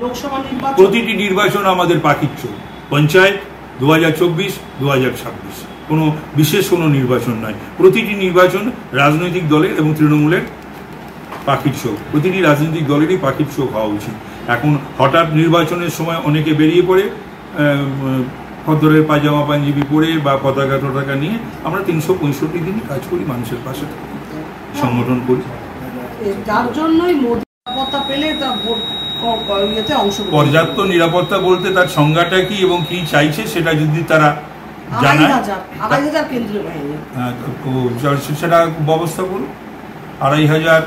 লোকসভা নির্বাচন, প্রতিটি নির্বাচন আমাদের পাখির চোখ। পঞ্চায়েত 2024, 2026 কোনো বিশেষ কোনো নির্বাচন নয়। প্রতিটি নির্বাচন রাজনৈতিক দলের এবং তৃণমূলের পাখির চোখ। প্রতিটি রাজনৈতিক দলেরই পাখির চোখ হওয়া উচিত। এখন হঠাৎ নির্বাচনের সময় অনেকে বেরিয়ে পড়ে খদ্দরের পায়জামা পাঞ্জাবি পরে বা পতাকা টতাকা নিয়ে। আমরা 365 দিনই কাজ করি, মানুষের পাশে থাকি, সংগঠন করি। যার জন্যই মোদি নিরাপত্তা পেলে তা পর্যাপ্ত নিরাপত্তা বলতে তার সংজ্ঞাটা কি এবং কি চাইছে সেটা যদি তারা জানায়, 2,500 কেন্দ্রীয় বাহিনী, সেটা ব্যবস্থা করুন। 2,500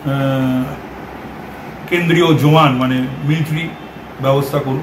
কেন্দ্রীয় জওয়ান মানে মিলিটারি ব্যবস্থা করুন।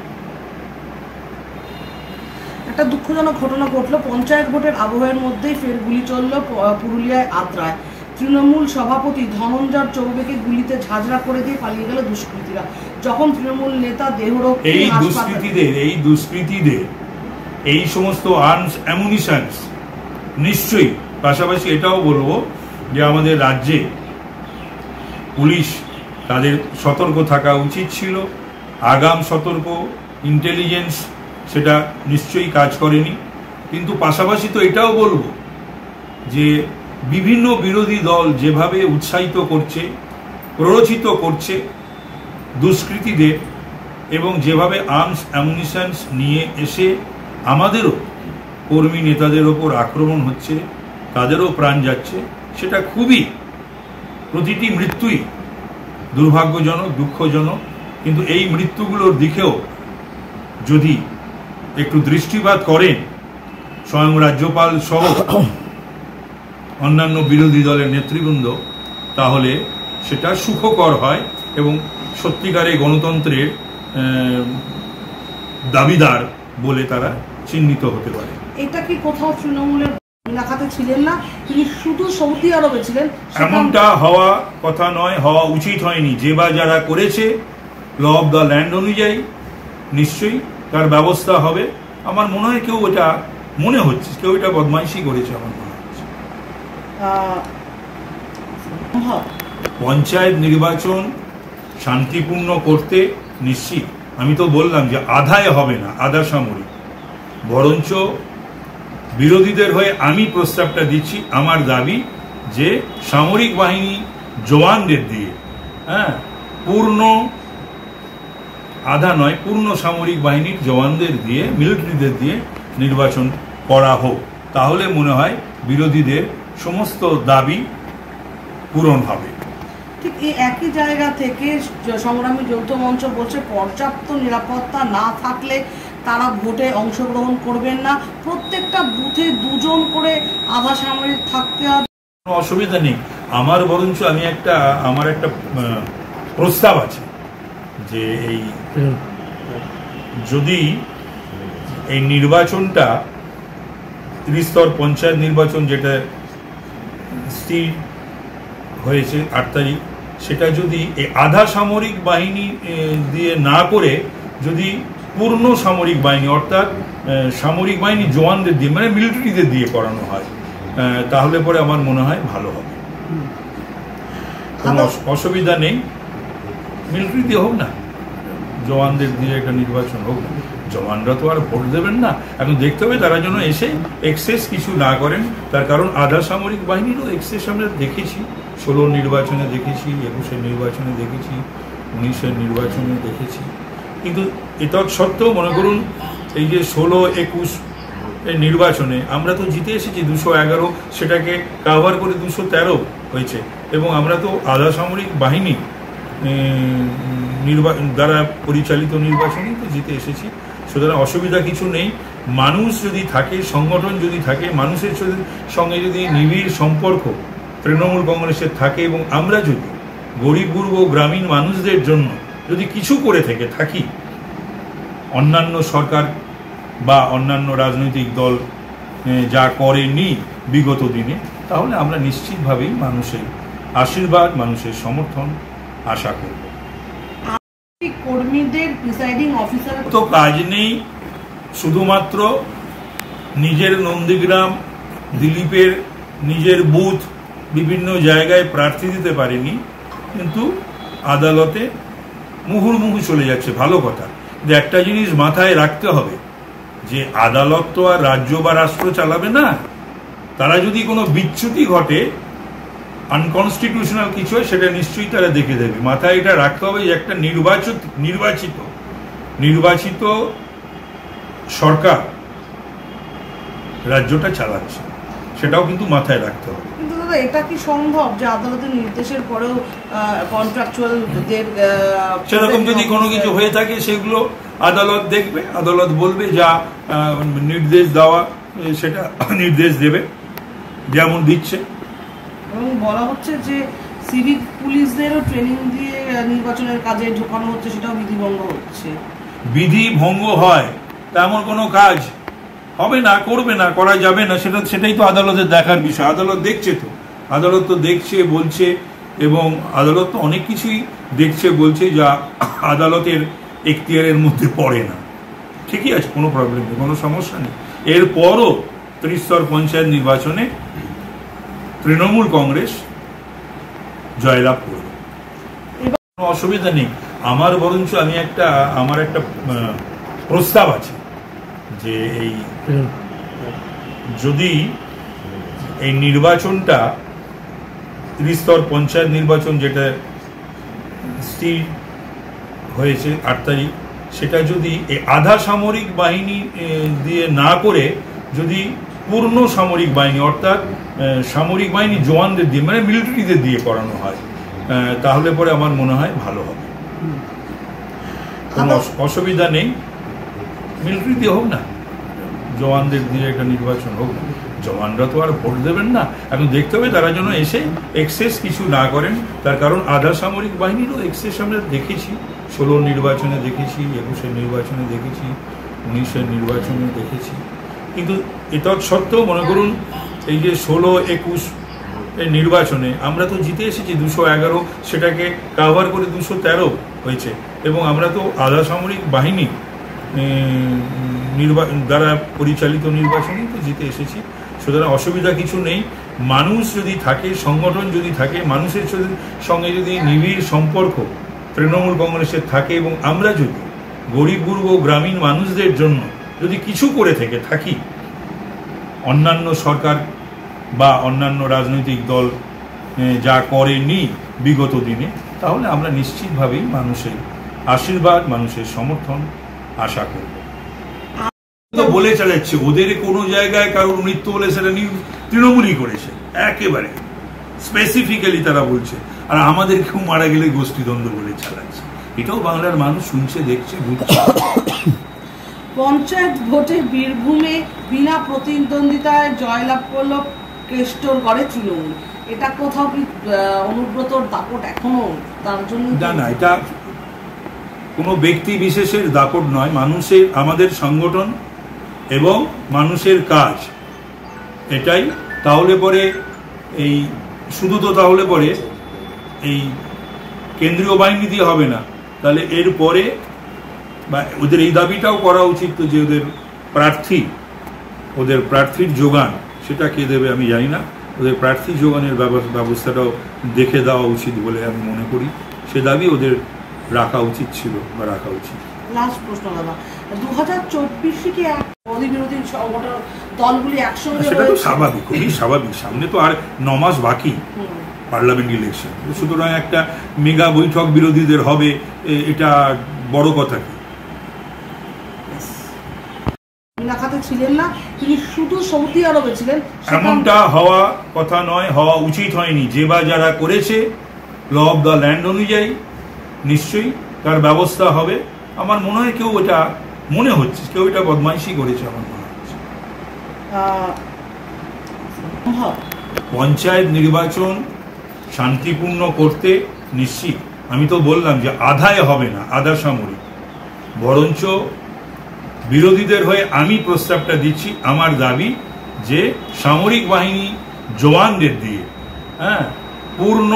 একটা দুঃখজনক ঘটনা ঘটলো পঞ্চায়েত ভোটের আবহের মধ্যেই ফের গুলি চলল পুরুলিয়ায় আদ্রায়। তৃণমূল সভাপতি ধনঞ্জয় চৌবেকে গুলিতে ঝাঁঝরা করে দিয়ে পালিয়ে গেল দুষ্কৃতীরা। যখন তৃণমূল নেতা দেহরক্ষী এই দুষ্কৃতীদের এই সমস্ত আর্মস অ্যামুনিশনস নিশ্চয়ই। পাশাপাশি এটাও বলবো যে আমাদের রাজ্যে পুলিশ তাদের সতর্ক থাকা উচিত ছিল। আগাম সতর্ক ইন্টেলিজেন্স সেটা নিশ্চয়ই কাজ করেনি। কিন্তু পাশাপাশি তো এটাও বলবো যে বিভিন্ন বিরোধী দল যেভাবে উৎসাহিত করছে, প্ররোচিত করছে দুষ্কৃতীদের এবং যেভাবে আর্মস অ্যামুনিশনস নিয়ে এসে আমাদেরও কর্মী নেতাদের ওপর আক্রমণ হচ্ছে, তাদেরও প্রাণ যাচ্ছে, সেটা খুবই, প্রতিটি মৃত্যুই দুর্ভাগ্যজনক, দুঃখজনক। কিন্তু এই মৃত্যুগুলোর দিকেও যদি একটু দৃষ্টিপাত করেন স্বয়ং রাজ্যপাল সহ অন্যান্য বিরোধী দলের নেতৃবৃন্দ, তাহলে সেটা সুখকর হয় এবং সত্যিকারে গণতন্ত্রের দাবিদার বলে তারা চিহ্নিত হতে পারে। এটা কি কোথাও তৃণমূলের এলাকাতে ছিলেন না, তিনি শুধু সৌদি আরবে ছিলেন? এমনটা হওয়া কথা নয়, হওয়া উচিত হয়নি। যে বা যারা করেছে ল অফ দ্য ল্যান্ড অনুযায়ী নিশ্চয়ই তার ব্যবস্থা হবে। আমার মনে হয় কেউ এটা মনে হচ্ছে কেউ এটা বদমাইশি করেছে আমার মনে হচ্ছে। পঞ্চায়েত নির্বাচন শান্তিপূর্ণ করতে নিশ্চিত। আমি তো বললাম যে আধায় হবে না, আধা সামরিক, বরঞ্চ বিরোধীদের হয়ে আমি প্রস্তাবটা দিচ্ছি। আমার দাবি যে সামরিক বাহিনী জওয়ানদের দিয়ে, পূর্ণ, আধা নয়, পূর্ণ সামরিক বাহিনীর জওয়ানদের দিয়ে, মিলিটারিদের দিয়ে নির্বাচন করা হোক। তাহলে মনে হয় বিরোধীদের সমস্ত দাবি পূরণ হবে। ঠিক এই একই জায়গা থেকে সংগ্রামী যৌথ মঞ্চ বলছে পর্যাপ্ত নিরাপত্তা না থাকলে তারা ভোটে অংশগ্রহণ করবেন না। প্রত্যেকটা বুথে 2 জন করে আধা সামরিক থাকতে হবে। কোনো অসুবিধা নেই। আমার বরঞ্চ আমার একটা প্রস্তাব আছে যে এই যদি এই নির্বাচনটা ত্রিস্তর পঞ্চায়েত নির্বাচন যেটা স্থির হয়েছে 8 তারিখ, সেটা যদি এই আধা সামরিক বাহিনী দিয়ে না করে যদি পূর্ণ সামরিক বাহিনী অর্থাৎ সামরিক বাহিনী জওয়ানদের দিয়ে মানে মিলিটারিদের দিয়ে করানো হয়, তাহলে পরে আমার মনে হয় ভালো হবে। কোনো অসুবিধা নেই, মিলিটারি দিয়ে হোক না, জওয়ানদের দিয়ে একটা নির্বাচন হোক না। জওয়ানরা তো আর ভোট দেবেন না। এখন দেখতে হবে তারা যেন এসে এক্সেস কিছু না করেন। তার কারণ আধা সামরিক বাহিনীরও এক্সেস আমরা দেখেছি, 16 নির্বাচনে দেখেছি, 21 নির্বাচনে দেখেছি, 19 নির্বাচনে দেখেছি। কিন্তু এতৎ সত্ত্বেও মনে করুন এই যে 16-21 নির্বাচনে আমরা তো জিতে এসেছি 211, সেটাকে কাভার করে 213 হয়েছে এবং আমরা তো আধা সামরিক বাহিনী দ্বারা পরিচালিত নির্বাচনেই তো জিতে এসেছি। সুতরাং অসুবিধা কিছু নেই। মানুষ যদি থাকে, সংগঠন যদি থাকে, মানুষের সঙ্গে যদি নিবিড় সম্পর্ক তৃণমূল কংগ্রেসের থাকে এবং আমরা যদি গরিব গুরব গ্রামীণ মানুষদের জন্য যদি কিছু করে থেকে থাকি, অন্যান্য সরকার বা অন্যান্য রাজনৈতিক দল যা করেনি বিগত দিনে, তাহলে আমরা নিশ্চিতভাবেই মানুষের আশীর্বাদ, মানুষের সমর্থন আশা করব। কর্মীদের প্রিসাইডিং অফিসার তো কাজ নেই, শুধুমাত্র নিজের নন্দীগ্রাম, দিলীপের নিজের বুথ বিভিন্ন জায়গায় প্রার্থী দিতে পারেনি, কিন্তু আদালতে মুহুর্মুহু চলে যাচ্ছে, ভালো কথা। কিন্তু একটা জিনিস মাথায় রাখতে হবে যে আদালত তো আর রাজ্য বা রাষ্ট্র চালাবে না। তারা যদি কোনো বিচ্যুতি ঘটে, আনকনস্টিটিউশনাল কিছু হয়, সেটা নিশ্চয়ই তারা দেখে দেবে। মাথায় এটা রাখতে হবে যে একটা নির্বাচিত সরকার রাজ্যটা চালাচ্ছে, সেটাও কিন্তু মাথায় রাখতে হবে। কিন্তু দাদা, এটা কি সম্ভব যে আদালতের নির্দেশের পরেও কন্ট্রাকচুয়ালদের সেরকম যদি কোনো কিছু হয়ে থাকে সেগুলো আদালত দেখবে, আদালত বলবে যা নির্দেশ দেওয়া সেটা নির্দেশ দেবে, যেমন দিচ্ছে। এবং বলা হচ্ছে যে সিভিক পুলিশদেরও ট্রেনিং দিয়ে নির্বাচনের কাজে ঢোকানো হচ্ছে, সেটাও বিধিভঙ্গ হচ্ছে। বিধি ভঙ্গ হয় তেমন কোনো কাজ হবে না, করবে না, করা যাবে না, সেটাই তো আদালতের দেখার বিষয়। আদালত দেখছে তো, আদালত তো দেখছে, বলছে, এবং আদালত তো অনেক কিছুই দেখছে, বলছে, যা আদালতের এখতিয়ারের মধ্যে পড়ে না। ঠিকই আছে, কোনো প্রবলেম নেই, কোনো সমস্যা নেই। এরপরও ত্রিস্তর পঞ্চায়েত নির্বাচনে তৃণমূল কংগ্রেস জয়লাভ করবে, কোনো অসুবিধা নেই। বরঞ্চ আমার একটা প্রস্তাব আছে যে যদি এই নির্বাচনটা ত্রিস্তর পঞ্চায়েত নির্বাচন যেটা স্থির হয়েছে 8 তারিখ, সেটা যদি আধা সামরিক বাহিনী দিয়ে না করে যদি পূর্ণ সামরিক বাহিনী, অর্থাৎ সামরিক বাহিনী জওয়ানদের দিয়ে, মানে মিলিটারিদের দিয়ে করানো হয়, তাহলে পরে আমার মনে হয় ভালো হবে। কোনো অসুবিধা নেই, মিলিটারি দিয়ে হোক না, জওয়ানদের দিয়ে একটা নির্বাচন হোক না। জওয়ানরা তো আর ভোট দেবেন না, এখন দেখতে হবে তারা যেন এসে এক্সেস কিছু না করেন। তার কারণ আধা সামরিক বাহিনীরও এক্সেস আমরা দেখেছি, 16 নির্বাচনে দেখেছি, 21 নির্বাচনে দেখেছি, 19 নির্বাচনে দেখেছি। কিন্তু এটা সত্ত্বেও মনে করুন এই যে 16-21 নির্বাচনে আমরা তো জিতে এসেছি 211, সেটাকে কাভার করে 213 হয়েছে, এবং আমরা তো আধা সামরিক বাহিনী দ্বারা পরিচালিত নির্বাচনে তো জিতে এসেছি। সুতরাং অসুবিধা কিছু নেই। মানুষ যদি থাকে, সংগঠন যদি থাকে, মানুষের সঙ্গে যদি নিবিড় সম্পর্ক তৃণমূল কংগ্রেসের থাকে, এবং আমরা যদি গরিব গুরব গ্রামীণ মানুষদের জন্য যদি কিছু করে থেকে থাকি, অন্যান্য সরকার বা অন্যান্য রাজনৈতিক দল যা করেনি বিগত দিনে, তাহলে আমরা নিশ্চিতভাবেই মানুষের আশীর্বাদ, মানুষের সমর্থন আশা করব। তো বলে চালাচ্ছে ওদের কোনো জায়গায় কারোর মৃত্যু হলে সেটা তৃণমূলই করেছে, একেবারে স্পেসিফিক্যালি তারা বলছে, আর আমাদের কেউ মারা গেলে গোষ্ঠীদ্বন্দ্ব বলে চালাচ্ছে। এটাও বাংলার মানুষ শুনছে, দেখছে, বুঝছে। পঞ্চায়েত ভোটে বীরভূমে বিনা প্রতিদ্বন্দ্বিতায় জয়লাভ করলো কেষ্টরগড়ে তৃণমূল। এটা কোথাও কি অনুব্রতর দাপট এখনো তার জন্য? না, এটা কোনো ব্যক্তি বিশেষের দাপট নয়, মানুষের, আমাদের সংগঠন এবং মানুষের কাজ এটাই। তাহলে পরে তাহলে পরে এই কেন্দ্রীয় বাহিনী দিয়ে হবে না, তাহলে এরপরে বা ওদের এই দাবিটাও করা উচিত তো যে ওদের প্রার্থীর যোগান সেটা কে দেবে আমি জানি না, ওদের প্রার্থী যোগানের ব্যবস্থাটাও দেখে দেওয়া উচিত বলে আমি মনে করি। সে দাবি ওদের রাখা উচিত ছিল বা রাখা উচিত। লাস্ট প্রশ্ন দাদা, 2024 কি মোদী বিরোধী সংগঠন দলগুলি একসঙ্গে? সেটা তো স্বাভাবিক, খুবই স্বাভাবিক। সামনে তো আর 9 মাস বাকি পার্লামেন্ট ইলেকশন, সুতরাং একটা মেগা বৈঠক বিরোধীদের হবে, এটা বড় কথা কি? ছিলেন না, তিনি শুধু সৌদি আরবে ছিলেন, এমনটা হওয়া কথা নয়, হওয়া উচিত হয়নি। যে বা যারা করেছে ল অফ দ্য ল্যান্ড অনুযায়ী নিশ্চয়ই তার ব্যবস্থা হবে। আমার মনে হয় কেউ এটা বদমাইশি করেছে, আমার মনে হচ্ছে। পঞ্চায়েত নির্বাচন শান্তিপূর্ণ করতে নিশ্চিত, আমি তো বললাম যে আধায় হবে না, আধা সামরিক, বরঞ্চ বিরোধীদের হয়ে আমি প্রস্তাবটা দিচ্ছি। আমার দাবি যে সামরিক বাহিনী জওয়ানদের দিয়ে, পূর্ণ,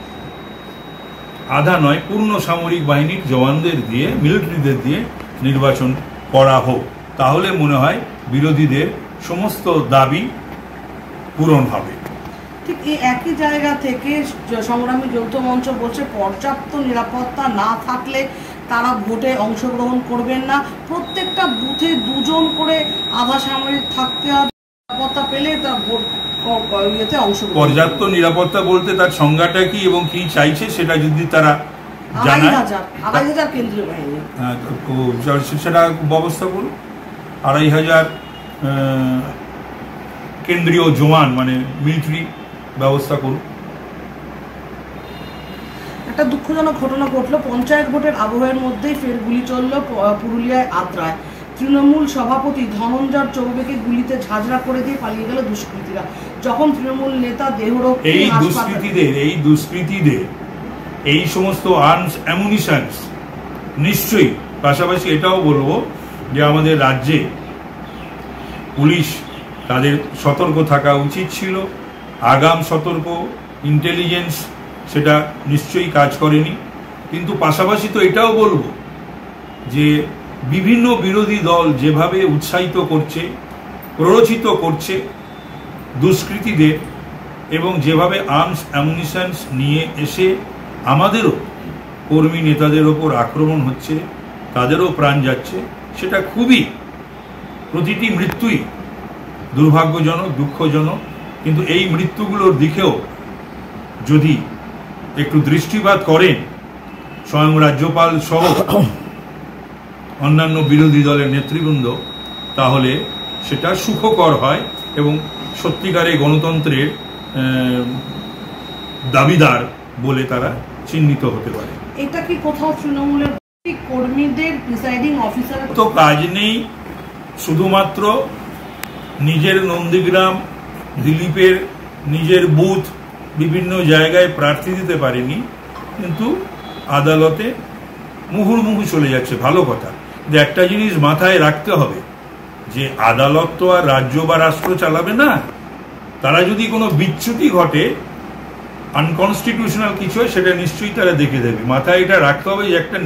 আধা নয়, পূর্ণ সামরিক বাহিনীর জওয়ানদের দিয়ে, মিলিটারিদের দিয়ে নির্বাচন করা হোক। তাহলে মনে হয় বিরোধীদের সমস্ত দাবি পূরণ হবে। ঠিক এই একই জায়গা থেকে সংগ্রামী যৌথ মঞ্চ বলছে পর্যাপ্ত নিরাপত্তা না থাকলে তারা ভোটে অংশগ্রহণ করবেন না। প্রত্যেকটা বুথে 2 জন করে আধা সামরিক থাকতে হবে, নিরাপত্তা পেলে তার ভোট ইয়েতে অংশগ্রহণ। পর্যাপ্ত নিরাপত্তা বলতে তার সংজ্ঞাটা কি এবং কি চাইছে সেটা যদি তারা জানায়। 2,500 কেন্দ্রীয় বাহিনী, সেটা ব্যবস্থা করুন। 2,500 কেন্দ্রীয় জওয়ান মানে মিলিটারি ব্যবস্থা করুন। একটা দুঃখজনক ঘটনা ঘটলো, পঞ্চায়েত ভোটের আবহের মধ্যেই ফের গুলি চলল পুরুলিয়ায় আদ্রায়। তৃণমূল সভাপতি ধনঞ্জয় চৌবেকে গুলিতে ঝাঁঝরা করে দিয়ে পালিয়ে গেল দুষ্কৃতীরা। যখন তৃণমূল নেতা দেহরক্ষী এই দুষ্কৃতীদের এই সমস্ত আর্মস অ্যামুনিশনস নিশ্চয়ই, পাশাপাশি এটাও বলবো যে আমাদের রাজ্যে পুলিশ তাদের সতর্ক থাকা উচিত ছিল। আগাম সতর্ক ইন্টেলিজেন্স সেটা নিশ্চয়ই কাজ করেনি। কিন্তু পাশাপাশি তো এটাও বলবো যে বিভিন্ন বিরোধী দল যেভাবে উৎসাহিত করছে, প্ররোচিত করছে দুষ্কৃতীদের, এবং যেভাবে আর্মস অ্যামুনিশনস নিয়ে এসে আমাদেরও কর্মী নেতাদের ওপর আক্রমণ হচ্ছে, তাদেরও প্রাণ যাচ্ছে, সেটা খুবই, প্রতিটি মৃত্যুই দুর্ভাগ্যজনক, দুঃখজনক। কিন্তু এই মৃত্যুগুলোর দিকেও যদি একটু দৃষ্টিপাত করেন স্বয়ং রাজ্যপাল সহ অন্যান্য বিরোধী দলের নেতৃবৃন্দ, তাহলে সেটা সুখকর হয় এবং সত্যিকারে গণতন্ত্রের দাবিদার বলে তারা চিহ্নিত হতে পারে। এটা কি কোথাও তৃণমূলের কর্মীদের প্রিসাইডিং অফিসার তো কাজ নেই, শুধুমাত্র নিজের নন্দীগ্রাম, দিলীপের নিজের বুথ বিভিন্ন জায়গায় প্রার্থী দিতে পারেনি, কিন্তু আদালতে মুহুর্মুহু চলে যাচ্ছে। ভালো কথা, যে একটা জিনিস মাথায় রাখতে হবে যে আদালত তো আর রাজ্য বা রাষ্ট্র চালাবে না। তারা যদি কোনো বিচ্যুতি ঘটে, আনকনস্টিটিউশনাল কিছু হয়, সেটা নিশ্চয়ই তারা দেখে দেবে। মাথায় এটা রাখতে হবে যে একটা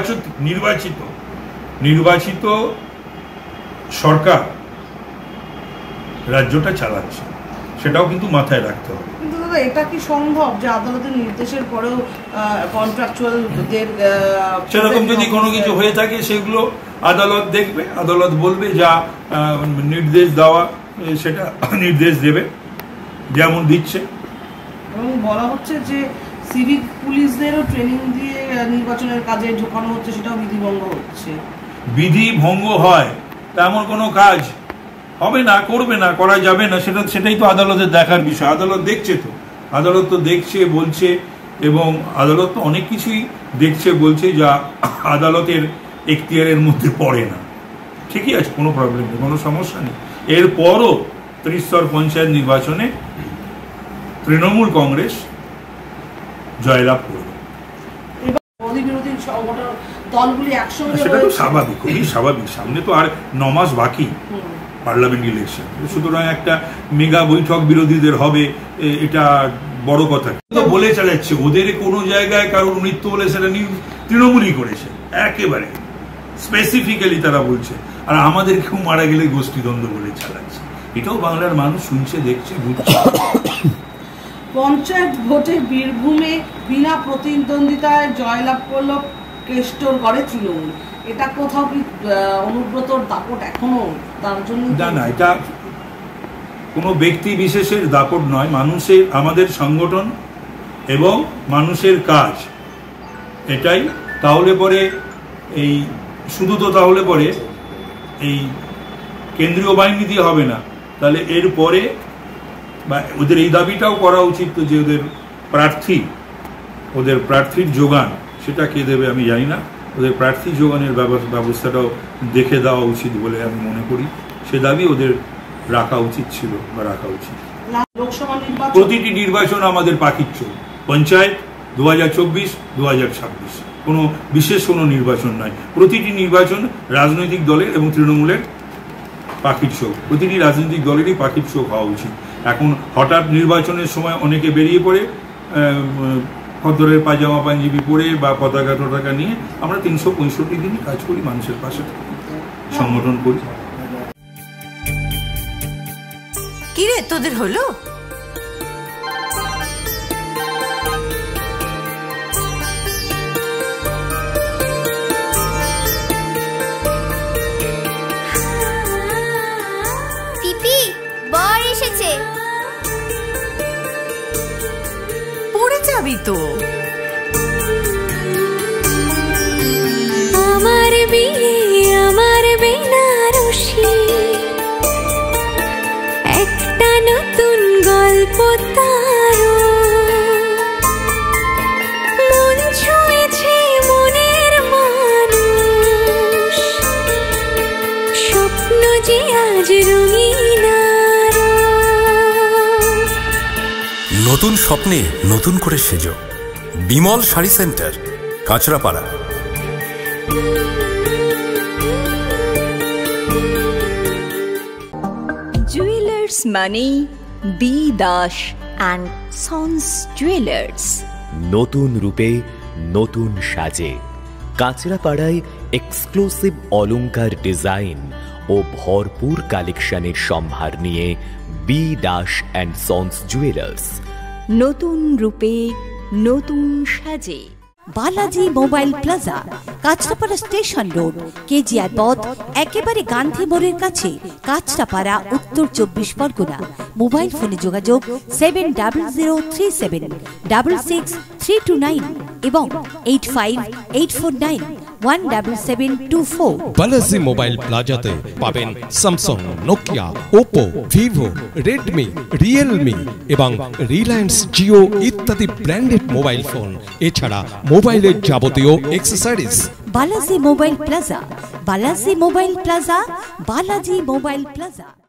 নির্বাচিত সরকার রাজ্যটা চালাচ্ছে, সেটাও কিন্তু মাথায় রাখতে হবে। কিন্তু দাদা, এটা কি সম্ভব যে আদালতের নির্দেশের পরেও কন্ট্রাকচুয়ালদের সেরকম যদি কোনো কিছু হয়ে থাকে সেগুলো আদালত দেখবে, আদালত বলবে যা নির্দেশ দেওয়া সেটা নির্দেশ দেবে, যেমন দিচ্ছে। এবং বলা হচ্ছে যে সিভিক পুলিশদেরও ট্রেনিং দিয়ে নির্বাচনের কাজে ঢোকানো হচ্ছে, সেটাও বিধিভঙ্গ হচ্ছে। বিধি ভঙ্গ হয় তেমন কোনো কাজ হবে না, করবে না, করা যাবে না, সেটাই তো আদালতের দেখার বিষয়। আদালত দেখছে তো, আদালত তো দেখছে, বলছে, এবং আদালত তো অনেক কিছুই দেখছে, বলছে, যা আদালতের এখতিয়ারের মধ্যে পড়ে না। ঠিকই আছে, কোনো প্রবলেম নেই, কোনো সমস্যা নেই। এরপরও ত্রিস্তর পঞ্চায়েত নির্বাচনে তৃণমূল কংগ্রেস জয়লাভ করবে। সেটা তো স্বাভাবিক, খুবই স্বাভাবিক। সামনে তো আর 9 মাস বাকি পার্লামেন্ট ইলেকশন, সুতরাং একটা মেগা বৈঠক বিরোধীদের হবে, এটা বড় কথা। তো বলে চালাচ্ছে, ওদের কোনো জায়গায় কারোর মৃত্যু হলে সেটা তৃণমূলই করেছে, একেবারে স্পেসিফিক্যালি তারা বলছে। আর আমাদের কেউ মারা গেলে গোষ্ঠীদ্বন্দ্ব বলে চালাচ্ছে। এটাও বাংলার মানুষ শুনছে, দেখছে, বুঝছে। পঞ্চায়েত ভোটে বীরভূমে বিনা প্রতিদ্বন্দ্বিতায় জয়লাভ করলো কেষ্টরগড়ে তৃণমূল। এটা কোথাও কি অনুব্রতর দাপট এখনো তার জন্য? না, এটা কোনো ব্যক্তি বিশেষের দাপট নয়, মানুষের, আমাদের সংগঠন এবং মানুষের কাজ এটাই। তাহলে পরে এই শুধু তো তাহলে পরে এই কেন্দ্রীয় বাহিনী দিয়ে হবে না, তাহলে এর পরে বা ওদের এই দাবিটাও করা উচিত তো যে ওদের প্রার্থীর যোগান সেটা কে দেবে আমি জানি না, ওদের প্রার্থী যোগানের ব্যবস্থাটাও দেখে দেওয়া উচিত বলে আমি মনে করি। সে দাবি ওদের রাখা উচিত ছিল বা রাখা উচিত। প্রতিটি নির্বাচন আমাদের পাখির চোখ, পঞ্চায়েত 2024, 2026 কোনো বিশেষ কোনো নির্বাচন নয়। প্রতিটি নির্বাচন রাজনৈতিক দলের এবং তৃণমূলের পাখির চোখ, প্রতিটি রাজনৈতিক দলেরই পাখির চোখ হওয়া উচিত। এখন হঠাৎ নির্বাচনের সময় অনেকে বেরিয়ে পড়ে খদ্দরের পাজামা পাঞ্জাবি পরে বা পতাকা নিয়ে। আমরা 365 দিনই কাজ করি, মানুষের পাশে সংগঠন করি। কি রে তোদের হলো? তো। আমার বিয়ে আমার বেনারসি, একটা নতুন গল্প তার, মন ছুঁয়েছে মনের মানুষ, স্বপ্ন যে আজ রঙিন আরো। নতুন স্বপ্নে নতুন করে সেজো, বিমল শাড়ি সেন্টার, কাঁচরাপাড়া। জুয়েলার্স মানে B Das and sons jewellers. নতুন রূপে নতুন সাজে কাঁচরাপাড়ায় এক্সক্লুসিভ অলংকার ডিজাইন ও ভরপুর কালেকশনের সম্ভার নিয়ে B Das and sons jewellers. নতুন রূপে নতুন সাজে। Balaji mobile plaza, Kanchrapara station road, KGR পথ, একেবারে গান্ধী মোড়ের কাছে, কাঁচরাপাড়া, উত্তর 24 পরগনা। মোবাইল ফোনে যোগাযোগ 7003766329 এবং 8584917724। বালাজি মোবাইল প্লাজাতে পাবেন Samsung, Nokia, Oppo, Vivo, Redmi, Realme এবং রিলায়েন্স জিও ইত্যাদি ব্র্যান্ডেড মোবাইল ফোন, এছাড়া মোবাইলের যাবতীয় accessories. Balaji mobile plaza, Balaji mobile plaza, Balaji mobile plaza.